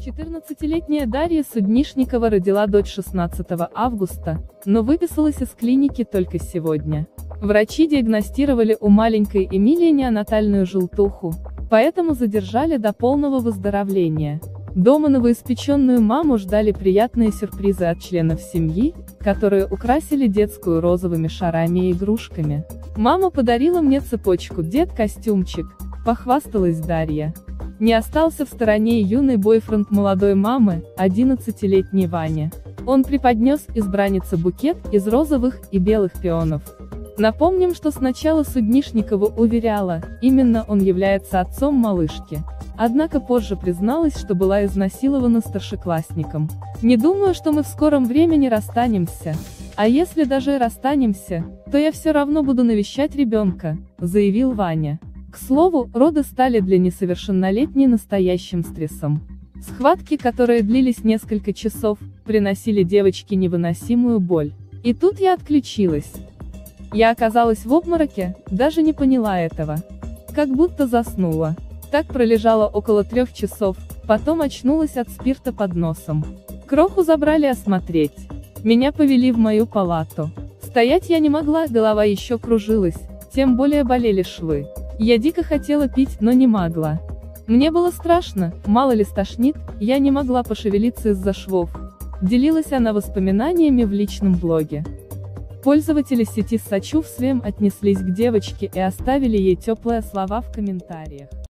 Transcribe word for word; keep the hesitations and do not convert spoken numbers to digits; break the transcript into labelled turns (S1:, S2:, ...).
S1: четырнадцатилетняя Дарья Суднишникова родила дочь шестнадцатого августа, но выписалась из клиники только сегодня. Врачи диагностировали у маленькой Эмилии неонатальную желтуху, поэтому задержали до полного выздоровления. Дома новоиспеченную маму ждали приятные сюрпризы от членов семьи, которые украсили детскую розовыми шарами и игрушками. «Мама подарила мне цепочку, дед костюмчик», — похвасталась Дарья. Не остался в стороне и юный бойфренд молодой мамы, одиннадцатилетний Ваня. Он преподнес избраннице букет из розовых и белых пионов. Напомним, что сначала Суднишникова уверяла, именно он является отцом малышки. Однако позже призналась, что была изнасилована старшеклассником. «Не думаю, что мы в скором времени расстанемся. А если даже и расстанемся, то я все равно буду навещать ребенка», — заявил Ваня. К слову, роды стали для несовершеннолетней настоящим стрессом. Схватки, которые длились несколько часов, приносили девочке невыносимую боль. И тут я отключилась. Я оказалась в обмороке, даже не поняла этого. Как будто заснула. Так пролежала около трех часов, потом очнулась от спирта под носом. Кроху забрали осмотреть. Меня повели в мою палату. Стоять я не могла, голова еще кружилась, тем более болели швы. Я дико хотела пить, но не могла. Мне было страшно, мало ли стошнит, я не могла пошевелиться из-за швов. Делилась она воспоминаниями в личном блоге. Пользователи сети с сочувствием отнеслись к девочке и оставили ей теплые слова в комментариях.